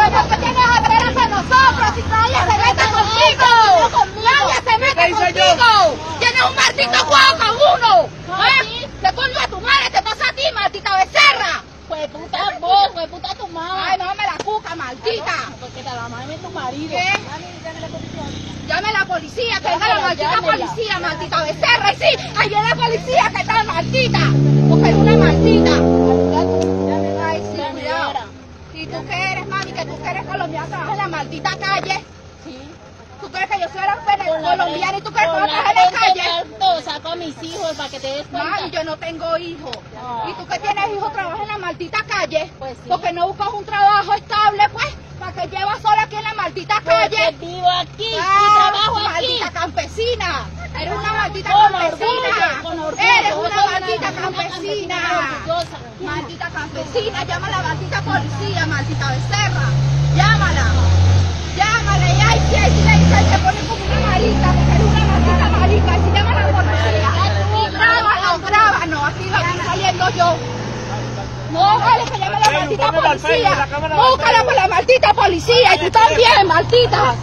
Pero ¿por qué tienes a ver hacia nosotros? Si nadie se mete contigo. Nadie se mete contigo. Tienes un maldito juego con uno. ¿Qué coño a tu madre te pasa a ti, maldita becerra? Pues puta vos, pues puta tu mamá. Ay, no me la cuca, maldita. Porque te la madre tu marido. ¿Qué? Llame a la policía, que venga la maldita policía, maldita becerra. Y sí, ahí viene la policía que está maldita. Porque es una maldita. Ay, sí, cuidado. ¿Y tú qué eres, mami? Que tú que eres colombiana, trabajas en la maldita calle. Sí. ¿Tú crees que yo soy la colombiana y tú crees que yo trabajo en la calle? Saco a mis hijos para que te des cuenta. Mami, yo no tengo hijos. ¿Y tú que tienes hijos trabajas en la maldita calle? Pues sí. Porque no buscas un trabajo estable, pues, para que llevas sola aquí en la maldita calle. Porque vivo aquí y trabajo aquí. Maldita campesina. Eres una maldita campesina. Eres una maldita campesina. Maldita campesina. Llama a la maldita policía, maldita becerra. Llámala. Llámala. Y ahí sí le dice, se pone como una marica, porque eres una maldita marica. Y si llama a la policía, grábalo. Aquí lo estoy saliendo yo. No, vale, que llame a la maldita policía. Búscala con la maldita policía. Y tú también, maldita.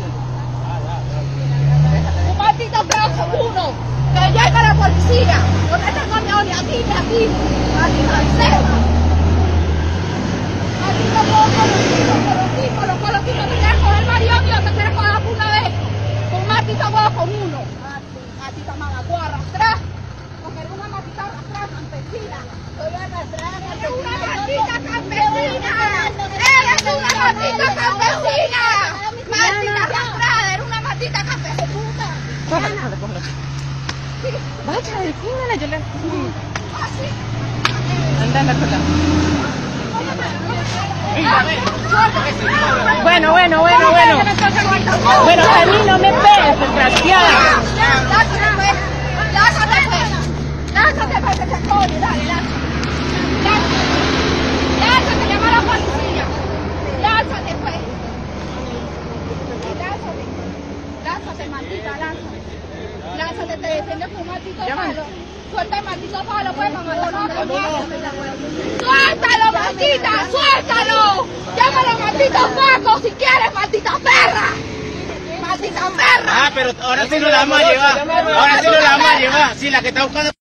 Un maldito feo con uno. Que llegue la policía. No te tengo miedo ni a ti, ni a ti. Maldita becerra. Maldito colotito. ¿Te quieres coger marido mío? ¿Te quieres coger una vez? Un maldito huevo con uno. Maldita mamacuarra. Atrás. Porque eres una maldita arrastrada campesina. Eres una maldita campesina. Eres una maldita campesina. Maldita arrastrada. Eres una maldita campesina. Vaya, defínala, yo le... Así. Anda, Bueno. Bueno, a mí no me pegues, desgraciada. Lánzate, pues, que se jode, dale, lánzate, llama a la policía. Lánzate, pues. Lánzate, maldita, lánzate, te defiendes con un maldito palo. Suelta el maldito palo, pues, mamá. ¡Suéltalo, maldita! ¡Suéltalo! ¡Llama a los malditos sacos si quieres, maldita perra! ¡Maldita perra! Ah, pero ahora sí no la vamos a llevar. Ahora sí no la vamos a llevar. Sí, la que está buscando...